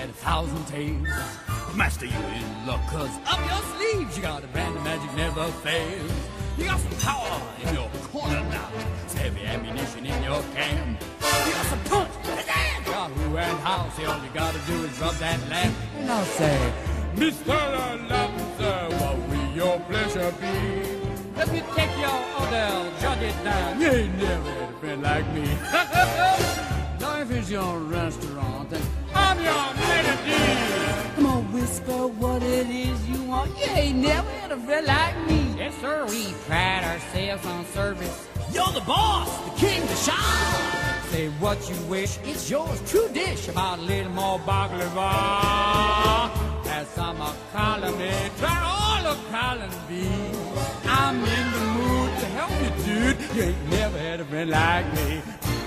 had 1,000 tales. Master, you in luck, cause up your sleeves you got a brand of magic never fails. You got some power in your corner now, some heavy ammunition in your can. You got some punch, got who and how, see all you gotta do is rub that lamp. And I'll say, Mr. Aladdin, sir, what will your pleasure be? If you take your order, jot it down, you ain't never had a friend like me. Now if it's your restaurant, then I'm your melody. Come on, whisper what it is you want. You ain't never had a friend like me. Yes, sir. We pride ourselves on service. You're the boss, the king, the shah. Say what you wish, it's yours, true dish. About a little more baklava. Have some column A, try all of column B. I'm in the mood to help you, dude. You ain't never had a friend like me.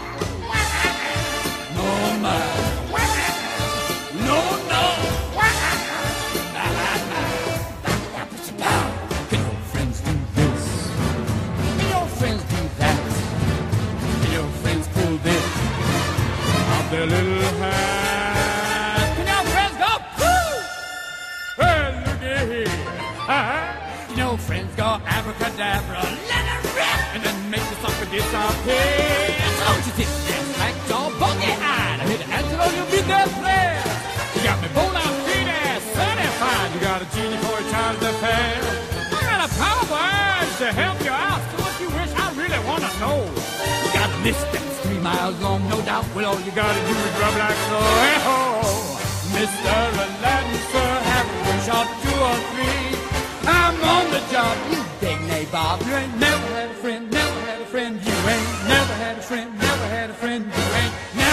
No, man. No, no. Can your friends do this? Can your friends do that? Can your friends pull this off their little hat? Can your friends go, woo? Well, look at here. Can your friends go abracadabra, let it rip, and then make the sucker disappear? Don't you sit there like your buggy-eyed? I hit an antelope, you'll be there player. You got me bone-out feet ass certified. You got a genie for a child's affair. I got a powerful urge to help you out. So what you wish, I really want to know. You got a list that's 3 miles long, no doubt. Well, all you got to do is rub like so. Hey-ho, Mr. Aladdin, sir, have a wish or 2 or 3. I'm on the job, you big nabob. You ain't never had a friend, never had a friend. You ain't never had a friend, never had a friend. You ain't never